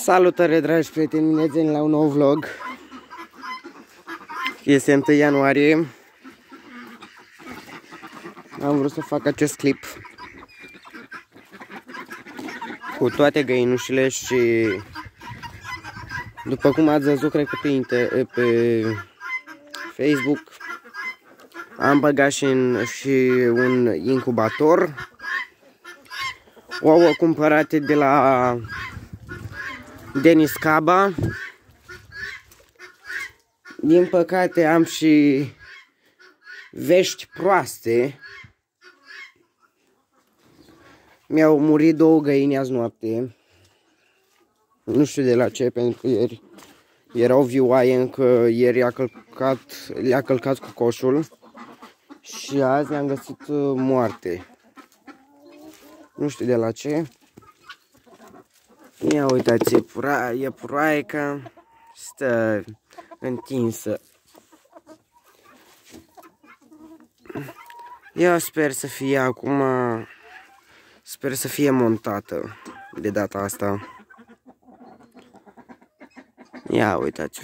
Salutare, dragi prieteni, bine la un nou vlog. Este 1 ianuarie. Am vrut să fac acest clip cu toate găinușile și după cum ați văzut, cred că pe Facebook am băgat și un incubator. Ouă cumpărate de la Denis Caba. Din păcate am și vești proaste. Mi-au murit 2 găini azi noapte. Nu știu de la ce, pentru că ieri erau vioaie, încă ieri le-a călcat cu coșul și azi le-am găsit moarte. Nu știu de la ce. Ia uitați, e puraica, stă întinsă. Eu sper să fie acum, sper să fie montată de data asta. Ia uitați.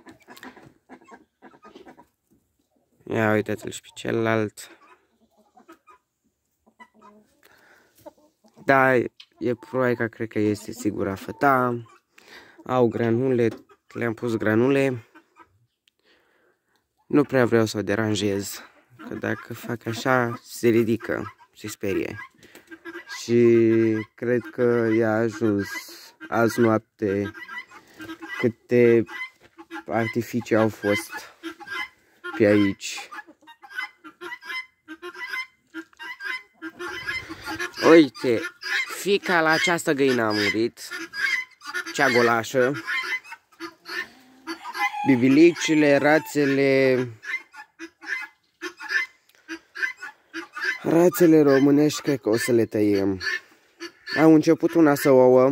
Ia uitați-l și pe celălalt. Da, e puraica, cred că este sigura făta. Au granule, le-am pus granule. Nu prea vreau să o deranjez, că dacă fac așa, se ridică, se sperie. Și cred că i-a ajuns azi noapte câte artificii au fost pe aici. Uite, fiica la această găină a murit, cea golașă. Bibilicile, rațele românești, cred că o să le tăiem. Au început una să ouă.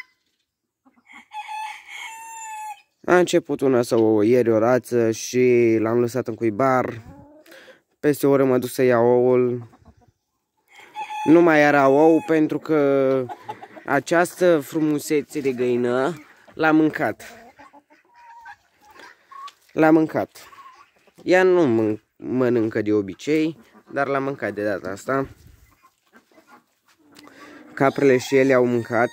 A început una să ouă ieri o rață și l-am lăsat în cuibar. Peste o oră mă duc să iau oul. Nu mai era ou pentru că această frumusețe de găină l-a mâncat. L-a mâncat. Ea nu mănâncă de obicei, dar l-a mâncat de data asta. Caprele și ele au mâncat.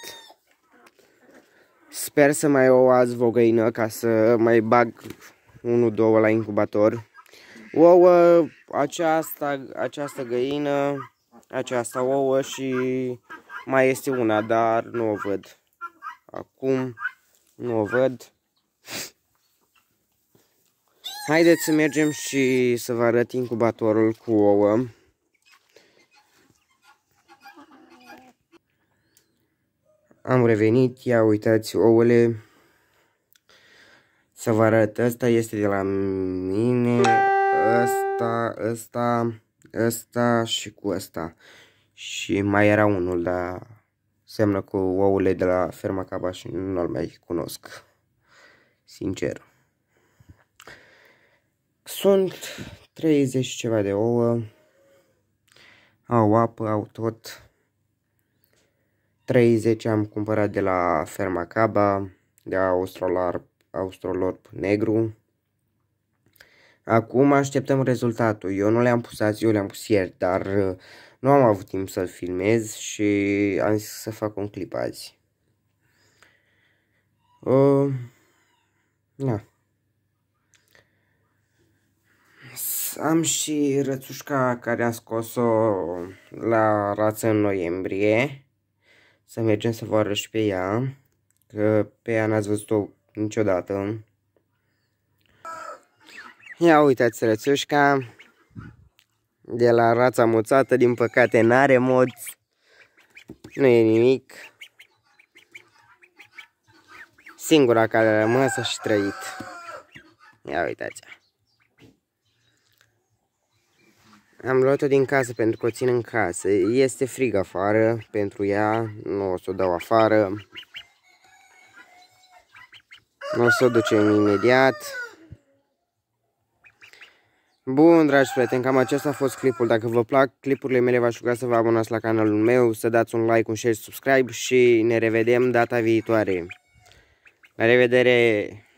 Sper să mai ouă azi o găină ca să mai bag 1-2 la incubator. Ouă această găină, aceasta ouă și mai este una, dar nu o văd. Acum nu o văd. Haideți să mergem și să vă arăt incubatorul cu ouă. Am revenit, ia uitați ouăle. Să vă arăt, ăsta este de la mine, ăsta și cu ăsta. Și mai era unul, dar seamănă cu ouăle de la ferma Caba și nu-l mai cunosc, sincer. Sunt 30 ceva de ouă. Au apă, au tot. 30 am cumpărat de la ferma Caba, de Australorp negru. Acum așteptăm rezultatul. Eu nu le-am pus azi, eu le-am pus ieri, dar nu am avut timp să-l filmez și am zis să fac un clip azi. Da. Am și rățușca care am scos-o la rață în noiembrie. Să mergem să vă arăt și pe ea, că pe ea n-ați văzut-o niciodată. Ia uitați rățușca de la rața moțată, din păcate n-are moți, nu e nimic. Singura care a rămas și trăit. Ia uitați-o. Am luat-o din casă pentru că o țin în casă. Este frig afară pentru ea, nu o să o dau afară. O să o ducem imediat. Bun, dragi prieteni, cam acesta a fost clipul. Dacă vă plac clipurile mele, v-aș ruga să vă abonați la canalul meu, să dați un like, un share, subscribe și ne revedem data viitoare. La revedere!